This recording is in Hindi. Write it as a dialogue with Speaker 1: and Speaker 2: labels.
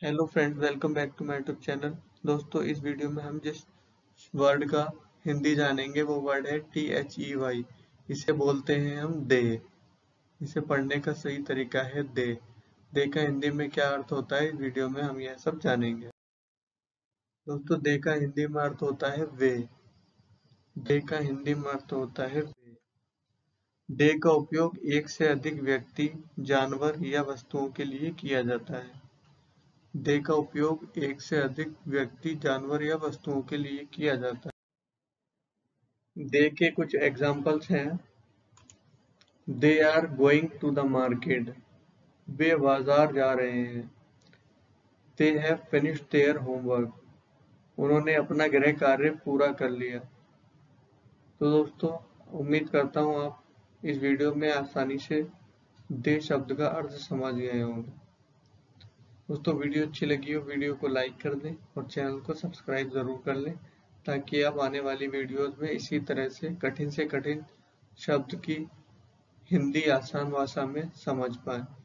Speaker 1: Hello friends, welcome back to my YouTube channel. दोस्तों, इस वीडियो में हम जिस वर्ड का हिंदी जानेंगे वो वर्ड है THEY। इसे बोलते हैं हम दे। इसे पढ़ने का सही तरीका है दे। दे का हिंदी में क्या अर्थ होता है, इस वीडियो में हम यह सब जानेंगे। दोस्तों, दे का हिंदी में अर्थ होता है वे। दे का हिंदी में अर्थ होता है वे। दे का उपयोग एक से अधिक व्यक्ति, जानवर या वस्तुओं के लिए किया जाता है। दे का उपयोग एक से अधिक व्यक्ति, जानवर या वस्तुओं के लिए किया जाता है। दे के कुछ एग्जाम्पल्स हैं। They are going to the market. वे बाजार जा रहे हैं। They have finished their homework. उन्होंने अपना गृह कार्य पूरा कर लिया। तो दोस्तों, उम्मीद करता हूँ आप इस वीडियो में आसानी से दे शब्द का अर्थ समझ गए होंगे। दोस्तों, वीडियो अच्छी लगी हो वीडियो को लाइक कर दें और चैनल को सब्सक्राइब ज़रूर कर लें, ताकि आप आने वाली वीडियोस में इसी तरह से कठिन शब्द की हिंदी आसान भाषा में समझ पाएं।